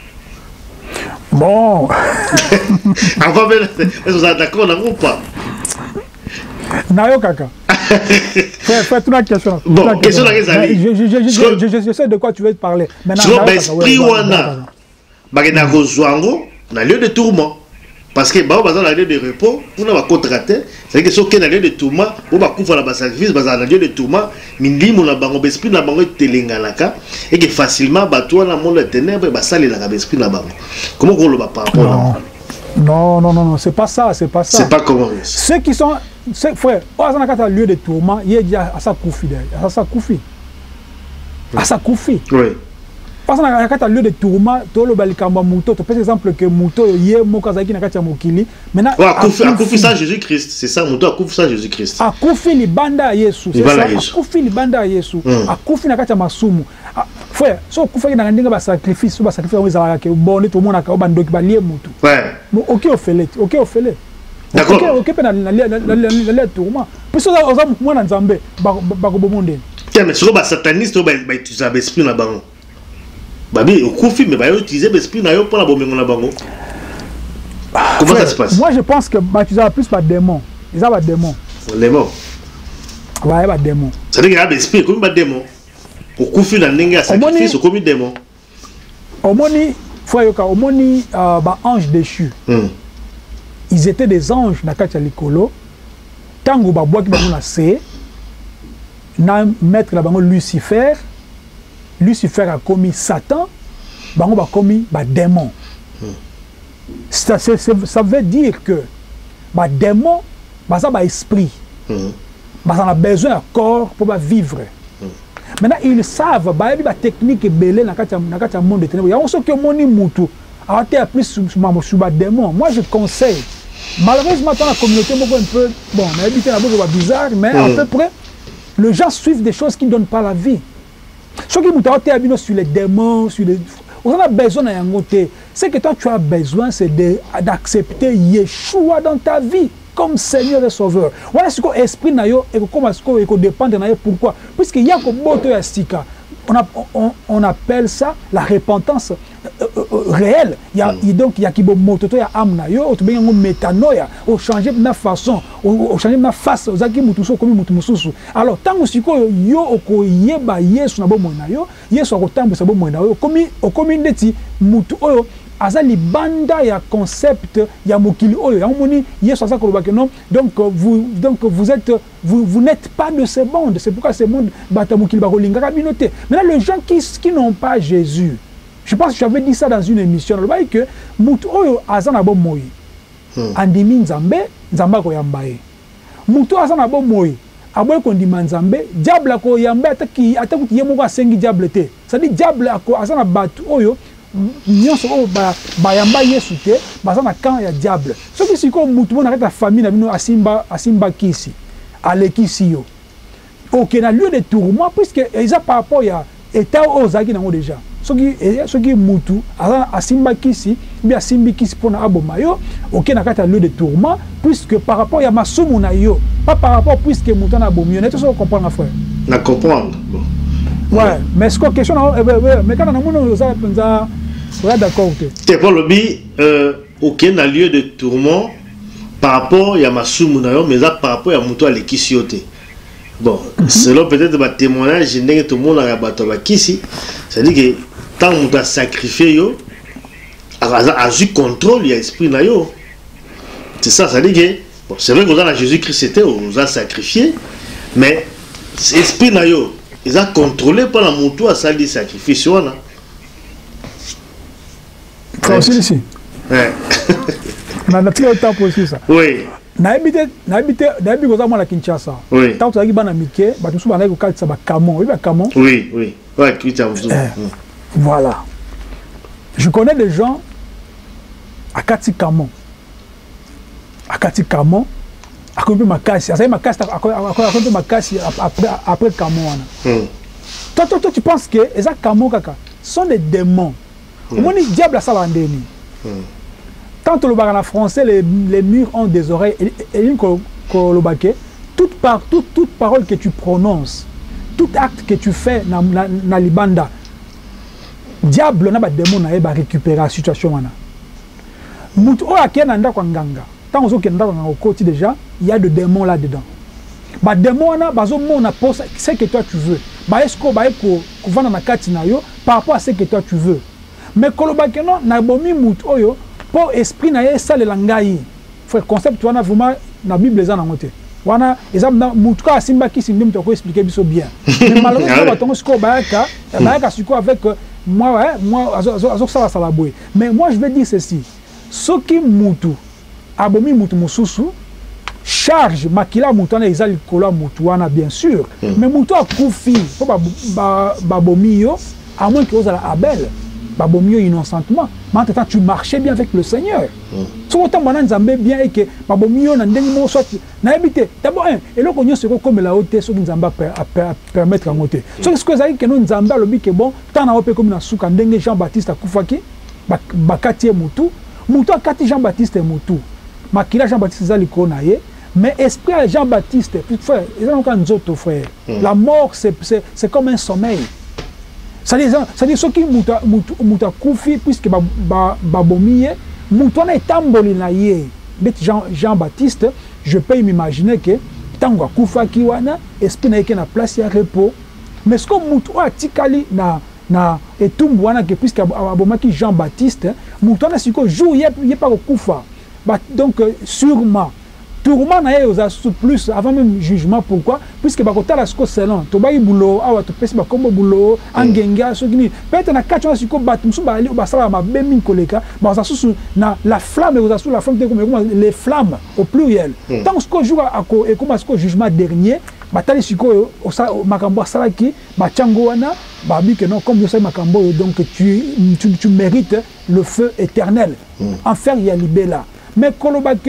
Bon. Encore est-ce que vous êtes d'accord là ou pas? Nayo kaka. Fais-toi une question. Bon, question là je sais de quoi tu veux parler. Maintenant l'esprit wana bagena kozwango na lieu de tourment. Parce que bah dans la lieu de repos on va contracter c'est que ce qui est dans lieu de tourment on va couvrir la sacrifice dans la lieu de tourment mindimu na bango esprit na bango telenganaka et que facilement bah toi dans monde ténèbres bah ça les la esprit na bango comment on le va par rapport non non non non c'est pas ça c'est pas ça c'est pas comment ceux qui sont ceux frère on a dans lieu de tourment il y a à ça koufi à ça koufi à ça koufi oui. Parce que dans le lieu de tourment, tu le balikamba muto, tu par exemple que muto yé mokazaki na kati ya mokili. Maintenant a koufi ça Jésus-Christ, c'est ça muto a koufi ça Jésus-Christ. A koufi li banda Yesu, c'est ça. A koufi li banda Yesu. A koufi na kati ya masumu. Frère, so koufi na ndinga ba sacrifice, ba sacrifice on ezala ke bonne tout monde ka ba ndoki ba lié muto. Ouais. OK au fele, OK au fele. D'accord. OK OK na le tourment. Puis ça oza mwana nzambe ba ba ko bomonde. Tiens mais sur ba sataniste ba ba utiliser l'esprit na bango. Babi, au conflit, mais va utiliser l'esprit pour la bombe na bango. Comment ça se passe? Moi, je pense que bah, tu as plus pas démon. Ils ont pas démon. Démon. Ouais, pas démon. Ça veut dire qu'il y a l'esprit comme pas démon. Au conflit, la nenga sacrifice comme démon. Au moni, frère, au moni, bah anges déchus. Ils étaient des anges na katia likolo. Tango ba bois qui ba na sé. Na maître la bango Lucifer. Lucifer a commis Satan, bango a commis ba démon. Hmm. Ça, ça veut dire que ba démon, ba ça ba esprit, hmm. ba ça a besoin d'un corps pour ba vivre. Hmm. Maintenant ils savent ba ba technique belé na kati na kati monde de ténèbres. Il y a aussi que moni mutu a été appris sur sur ba démon. Moi je conseille. Malheureusement dans la communauté beaucoup un peu bon, on a habité là bas bizarre mais hmm. à peu près les gens suivent des choses qui ne donnent pas la vie. Ce qui vous a sur les démons, sur les... on a besoin d'un côté. Ce que toi tu as besoin, c'est d'accepter Yeshua dans ta vie comme Seigneur et Sauveur. Voilà ce que l'esprit n'a eu et comment est-ce qu'il dépend de nous. Pourquoi? Puisqu'il y a comme boto et stika. On, on, on appelle ça la repentance euh, euh, réelle. Il y a mm. donc il y a qui bo mototo ya amna yo au bien métanoïa au changer de façon au changer de face aux aki mutuso comme mutu mususu. Alors tant que siko yo oko yeba Yesu na bo mona yo Yesu akotambo sa bo mona yo komi o komi ndeti mutu oyo azali banda ya concept ya mokili oyo ya moni Yesu aza kolobaka non donc vous donc vous êtes vous, vous n'êtes pas de ce monde, c'est pourquoi ce monde bata mokili ba kolinga kabinote. Maintenant les gens qui qui n'ont pas Jésus, je pense que j'avais dit ça dans une émission le bail que mutu oyo azana bo moyi andimi nzambe nzamba ko yambaye mutu azana bo moyi aboy ko ndima nzambe diable ko yambe ataki atakuti yemo ko asengi diable te, ça dit diable ko azana batu oyo nyonso oyo bayamba yesu te baza na camp ya diable soki sikoyo mutu mona kati ya famille na bino asimba asimbakisi alekisi yo oke na lieu de tourment puisque eza par rapport ya état oyo ozalaki nango déjà soki soki mutu aza asimbakisi bi asimbikisi mpona aboma yo oke na kati ya lieu de tourment puisque par rapport ya masumu na yo pas par rapport puisque mutu ana abomi yo nete so comprendre frère na comprendre bon ouais mais ce que question mais quand on a mon ça penza ouais d'accord ok t'es pas le bi euh aucun lieu de tourment par rapport ya masumu na yo mais ça par rapport ya mutu alekisi yo te bon selon peut-être ba témoignage ndenge tout le monde a bato ba kisi ça dit que tant mutu a sacrifié yo a eu contrôle ya esprit na yo c'est ça ça dit que bon c'est vrai que dans Jésus-Christ c'était on a sacrifié mais esprit na yo ils ont contrôlé par la moto à ça des sacrifices là. Tranquille ici. Ouais. On a tiré le temps pour ça. Oui. Na habité na habité na habité aux amours la Kinshasa. Oui. Tant que tu as bana Mickey, bah tu souvent avec le calme ça va Camon, oui bah Camon. Oui oui. Ouais qui t'a voilà. Je connais des gens à Kati Camon. À Kati Camon. À côté ma casse, ça ma casse à côté ma casse après après Camon. Toi toi toi tu penses que les Camon kaka sont des démons. Comment dit diable à ça l'andéni. Tant que le bar en français les les murs ont des oreilles et une kolobake toute par toute toute parole que tu prononces, tout acte que tu fais na na libanda. Diable na ba démon na ba récupérer la situation wana. Mutu o akena nda kwa nganga. Tant aux autres au côté déjà, il y a des démons là-dedans. Bah démons là, bah on a posé ce que toi tu veux. Bah est-ce qu'on va pour vendre na katina yo par rapport à ce que toi tu veux. Mais kolobakeno na bomi mut oyo pour esprit na ye ça le langai. Frère concept tu wana vraiment na Bible les en ngote. Wana exemple na mutu ka simba ki sindim to ko expliquer biso bien. Mais malheureusement ba tongo siko bayaka, bayaka siko avec moi ouais, moi azo ça ça la boy. Mais moi je vais dire ceci. Soki mutu abomi mutu mususu charge makila mutu na ezali kola mutu wana bien sûr mm. mais mutu akufi po ba ba, ba bomi yo à moins que ozala Abel ba bomi yo innocentement mais en temps tu marchais bien avec le Seigneur mm. so autant bana nzambe bien et que ba bomi yo na ndengi mo soit na habité d'abord un et loko nyo seko comme la haute so nzamba permettre ngote mm. so ce que ezali que no nzamba lobi que bon tant na ope comme na suka ndenge Jean-Baptiste akufaki ba bakati mutu mutu akati Jean-Baptiste mutu makila Jean-Baptiste zali kona ye mais esprit à Jean-Baptiste frère ils ont quand nzoto frère mm. la mort c'est c'est c'est comme un sommeil ça dit ça dit ce qui muta muta kufi puisque ba ba babomiye mutu na etamboli na ye bet Jean Jean-Baptiste je peux m'imaginer que tango kufa ki wana esprit na yeke na place ya repos mais ce que mutu atikali na na etumbu wana que puisque abomaki Jean-Baptiste mutu na siko jour ye ye pas kufa. Bah, donc, euh, sûrement, tourment na ye aux plus avant même jugement. Pourquoi? Puisque bah, quand la sco selon, tu vas y boulot, ah, tu peux pas comme boulot, angenga, ce qui peut-être na quatre ans, si tu vas tu vas aller au bassin, ma belle mine collègue, bah, ça sous na la flamme, aux sous la flamme, les flammes au pluriel. Tant que ce jour à quoi et comment ce que jugement dernier, bah, t'as les siko au sa makambo salaki, bah, tchangoana, bah, bi que non, comme je sais makambo, donc tu tu tu mérites le feu éternel. Enfer y a libé là. Mais kolobake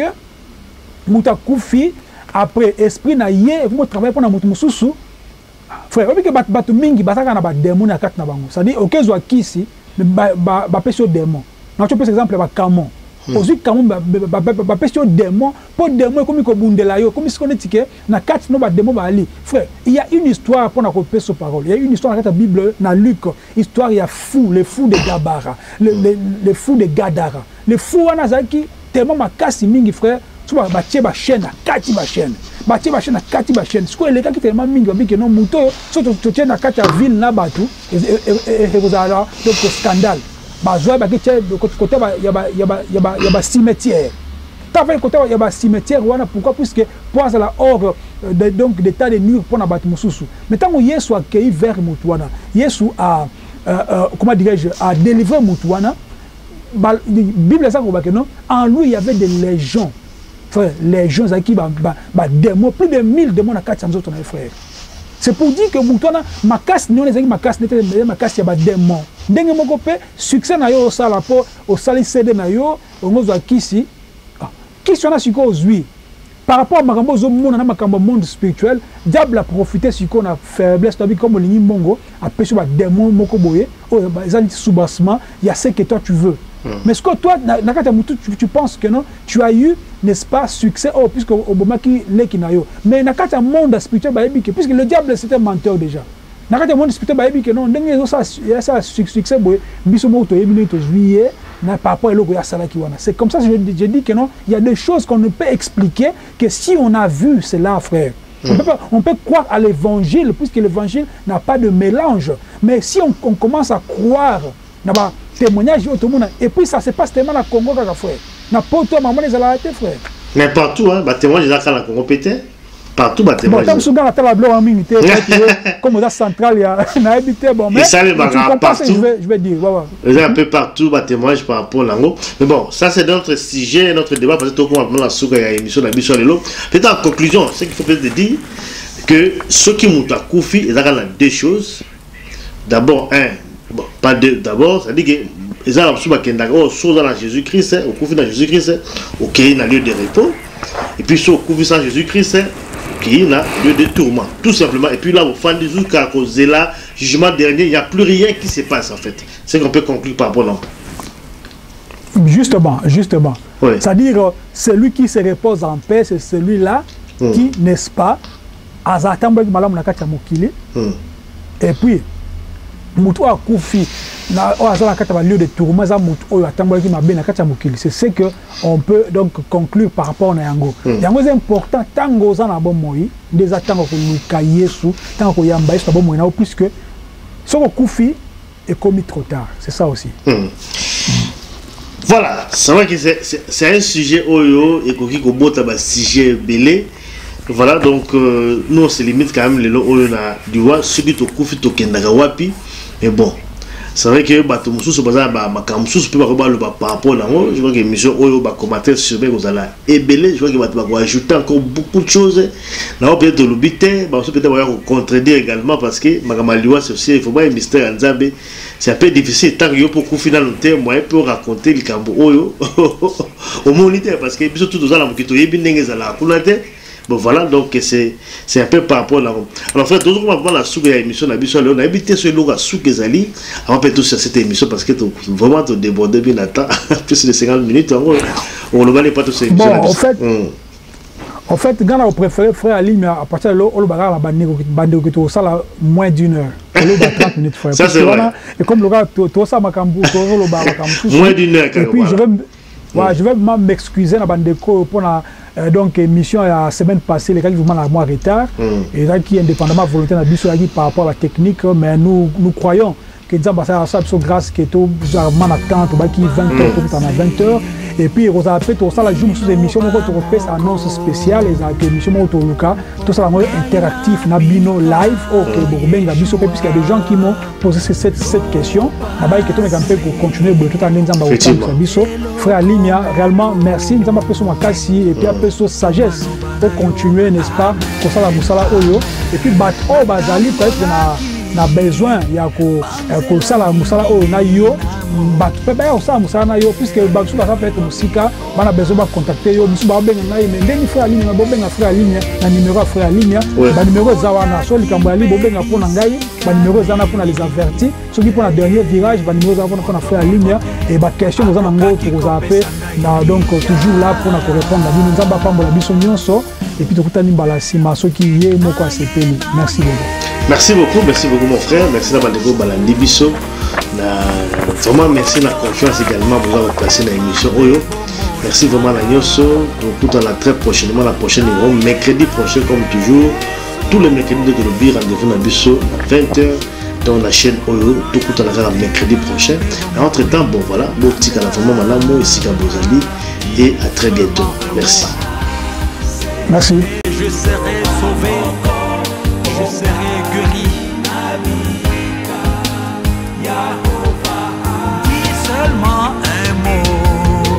muta kufi après esprit na ye vous travailler pour na mutu mususu frère obi ke bat batu mingi basaka na ba démon na kat na bango ça dit OK zo kisi ba ba ba pesio démon na tu peux exemple ba kamon ozu kamon ba ba pesio démon pour démon comme ko bundela yo comme si on etike na kat no ba démon ba ali frère il y a une histoire pour na ko peso parole il y a une histoire dans la Bible na Luc histoire il y a fou les fous de Gabara les les les fous de Gadara les fous wana zaki tellement ma casse mingi frère tu vas bâtir ma chaîne kati ma chaîne bâtir ma chaîne kati ma chaîne ce que les gars qui tellement mingi babi que non muto so tu tiens na kati ville na batu et et vous allez donc scandale ba joie ba qui côté ba ya ba ya ba ya ba ya ba cimetière t'as fait côté ya ba cimetière wana pourquoi puisque pour la hors donc d'état de nuire pour na batu mususu mais tant que Yesu a accueilli vers mutu wana Yesu a comment dirais-je a délivré mutu wana la Bible ça que non en lui il y avait des légions frère légions qui ba ba démons plus de mille démons à quatre cents autres frères c'est pour dire que mutona ma casse non les ma casse n'était ma casse il y a ba démons ndenge moko pe succès na yo osala po osali C D na yo ongozwa kisi kisi wana siko ozwi par rapport à makambo ozomona na makambo monde spirituel diable a profité siko na faiblesse tabi comme olingi mbongo apesi ba démon moko boye oyo ezali soubassement il y a ce que toi tu veux. Mm. Mais ce que toi tu, tu penses que non tu as eu n'est-ce pas succès oh puisque obomaki leki na yo mais nakata monde spirituel ba ebi que puisque le diable c'était menteur déjà nakata monde spirituel ba ebi que non ndenge zo ça ça succès boye biso mo to ebi to juillet na par rapport à l'eau salaki wana c'est comme ça que je, je dis que non il y a des choses qu'on ne peut expliquer que si on a vu cela frère. Mm. On peut pas, on peut croire à l'évangile puisque l'évangile n'a pas de mélange mais si on, on commence à croire na témoignage au tout le monde et puis ça se passe tellement dans le Congo frère na poto maman les a arrêté frère mais partout hein bah témoignage dans le Congo pété partout bah témoignage bon comme souvent la table blanc en minute comme dans centrale il y a na habité bon mais ça les partout je vais je vais dire ouais un peu partout bah témoignage par rapport à l'ango mais bon ça c'est notre sujet notre débat parce que tout comme la souka ya émission la biso lelo peut-être en conclusion c'est qu'il faut peut-être dire que ceux qui m'ont koufi ils ont deux choses d'abord un bon, pas deux d'abord ça dit que ils ont absolument oh chose dans Jésus-Christ au koufi dans Jésus-Christ ok il a lieu de repos et puis sur koufi sans Jésus-Christ qui a lieu de tourment tout simplement et puis là au fin du jour car cause là jugement dernier il n'y a plus rien qui se passe en fait c'est qu'on peut conclure par rapport là justement justement oui. c'est-à-dire celui qui se repose en paix c'est celui-là mm. qui n'est-ce pas azatamba malamu na kati ya mokili mm. et puis mutu akufi na ozala kati ya lieu de tourment za mutu oyo atambolaki mabe na kati ya mokili c'est ce que on peut donc conclure par rapport na yango mm. yango c'est important tango za na bomoi ndeza tango ko luka Yesu tango ko yamba Yesu na bomoi na puisque soko kufi est commis trop tard c'est ça aussi mm. Mm. Voilà c'est vrai que c'est c'est un sujet oyo et koki ko bota ba sujet belé. Voilà donc euh, nous on se limite quand même les lots oyo na diwa celui to kufi to kendaka wapi mais bon c'est vrai que bato mususu baza ba makamsusu pe ba ko ba lo par rapport na je vois que émission oyo ba commentaire sur be kozala ebelé je vois que bato ba ko ajouter encore beaucoup de choses na peut-être le bité ba peut-être ba ko contredire également parce que makamaliwa c'est aussi il faut pas un mystère en Nzambe c'est un peu difficile tant que yo pour kufi na noter moi pour raconter le cambo oyo au moniteur parce que biso tout dans la mokito yebi ndenge za la kunate. Bon voilà donc c'est c'est un peu par rapport là. Alors frère toujours on va la sous la émission la biso on a habité sur le sous Kezali avant peut sur cette émission parce que vraiment te déborder bien à temps plus de cinquante minutes on ne va pas tout cette émission. Bon en fait mm. en fait quand on préfère frère Ali mais à partir de là on va la bande bande que ça la moins d'une heure. trente minutes frère. Ça c'est vrai. Et comme le gars tout ça makambu tout le bar makambu. Moins d'une heure. Et puis je vais ouais, je vais m'excuser na bande ko pour la Euh, donc émission la semaine passée les gars qui vraiment la mois retard mm. et là qui indépendamment volonté na biso par rapport à la technique mais nous nous croyons que nous avons ça grâce que tout vraiment attend qui vingt heures tout à vingt heures et puis on a fait tout ça la jour sous émission on fait annonce spéciale les émissions autour du cas tout ça interactif na bino live OK bon ben biso puisqu'il y a des gens qui m'ont posé cette cette question là-bas que tout mais quand pour continuer tout en nzamba au biso frère Limia réellement merci nzamba peso makasi et puis peso sagesse pour continuer n'est-ce pas pour ça la musala oyo et puis bat o bazali peut-être na na besoin ya ko ko sala musala oyo na yo bat pepe o sala musala na yo puisque baksu ba fait musika bana besoin ba contacter yo musu ba benga na ye ndeni frère Limia ba benga frère Limia na numéro frère Limia ba numéro zawana so likambo ya li bo benga pona ngai ba numéro zana pona les avertis ceux qui pour la dernier virage ba numéro zana pona frère Limia et ba question aux anango pour vous appeler na donc toujours là pour na répondre la bino nzamba pambola biso nyonso et puis tokutani mbala sima so ki ye moko asepeli merci beaucoup. Merci beaucoup, merci beaucoup mon frère, merci d'avoir déco balandi biso. Vraiment merci la confiance également pour avoir passé dans l'émission Oyo. Merci vraiment la nyoso. Donc tout à la très prochainement la prochaine numéro mercredi prochain comme toujours. Tous les mercredis de Golobi rendez-vous dans biso à vingt heures dans la chaîne Oyo. Tout à la mercredi prochain. Entre temps bon voilà, bon petit à la vraiment malamo ici à Bozali et à très bientôt. Merci. Merci. Je serai sauvé. Je serai guéri. Dis seulement un mot.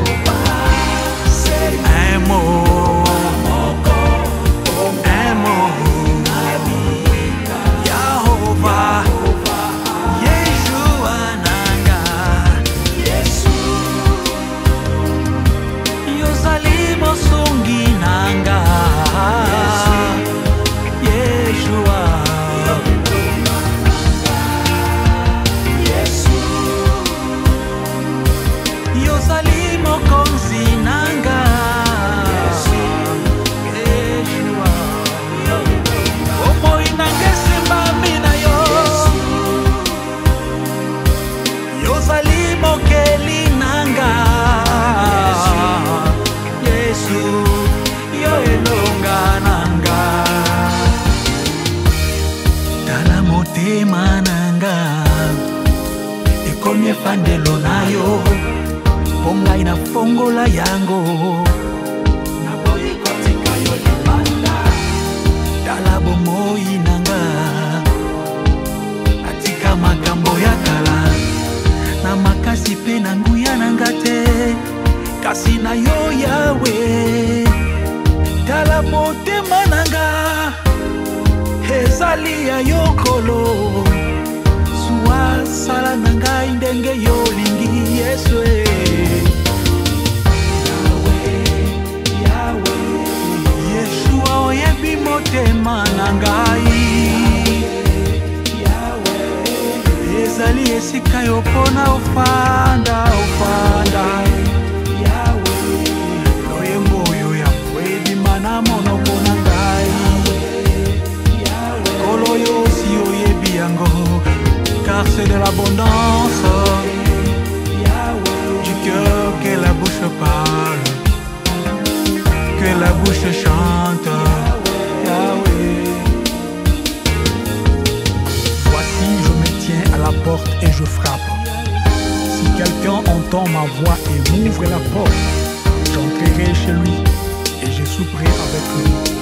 Un mot. Un mot. Yahovah. Yeshua. efandelo na yo mpo ngai nafongola yango naboyi kotika yo libanda tala bomoi nanga natika makambo ya kala na makasi mpe na nguya nanga te kasi na yo yawe tala motema nanga ezali ya yokolo suwa sala na ngai ndenge yo lingi Yesu Yawe Yawe Yeshua oyebi motema na ngai Yawe ezali esika yo pona ofanda ofanda Yawe loyembo oyo ya kwebima na monoko na ngai kolo yo si oyebi yango car c'est de l'abondance du cœur que la bouche parle, que la bouche chante. Yahweh. Voici, je me tiens à la porte et je frappe. Si quelqu'un entend ma voix et m'ouvre la porte, j'entrerai chez lui et je souperai avec lui.